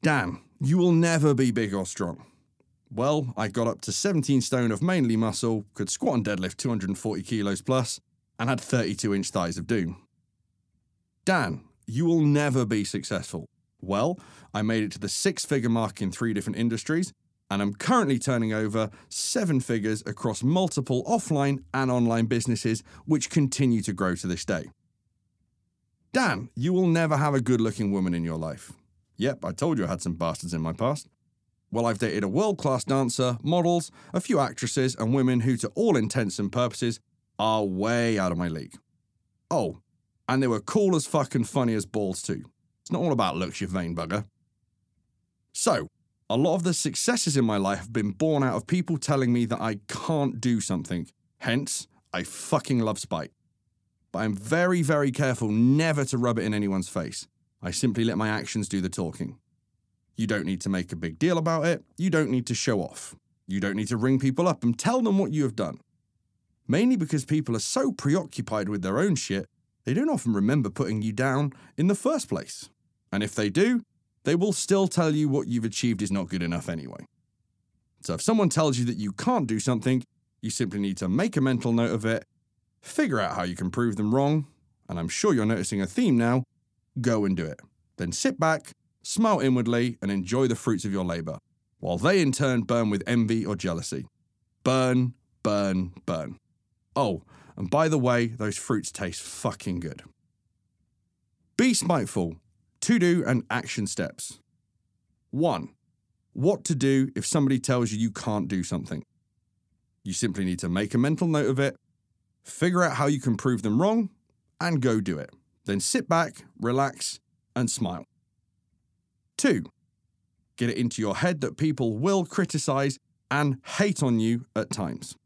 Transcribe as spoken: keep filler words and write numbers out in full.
Dan, you will never be big or strong. Well, I got up to seventeen stone of mainly muscle, could squat and deadlift two hundred forty kilos plus, and had thirty-two inch thighs of doom. Dan, you will never be successful. Well, I made it to the six-figure mark in three different industries, and I'm currently turning over seven figures across multiple offline and online businesses, which continue to grow to this day. Dan, you will never have a good-looking woman in your life. Yep, I told you I had some bastards in my past. Well, I've dated a world-class dancer, models, a few actresses, and women who, to all intents and purposes, are way out of my league. Oh, and they were cool as fuck and funny as balls too. It's not all about looks, you vain bugger. So, a lot of the successes in my life have been born out of people telling me that I can't do something. Hence, I fucking love spite. But I'm very, very careful never to rub it in anyone's face. I simply let my actions do the talking. You don't need to make a big deal about it. You don't need to show off. You don't need to ring people up and tell them what you have done. Mainly because people are so preoccupied with their own shit, they don't often remember putting you down in the first place. And if they do, they will still tell you what you've achieved is not good enough anyway. So if someone tells you that you can't do something, you simply need to make a mental note of it, figure out how you can prove them wrong, and I'm sure you're noticing a theme now, go and do it. Then sit back, smile inwardly, and enjoy the fruits of your labor, while they in turn burn with envy or jealousy. Burn, burn, burn. Oh, and by the way, those fruits taste fucking good. Be spiteful. To-do and action steps. One. What to do if somebody tells you you can't do something. You simply need to make a mental note of it, figure out how you can prove them wrong, and go do it. Then sit back, relax, and smile. Two. Get it into your head that people will criticize and hate on you at times.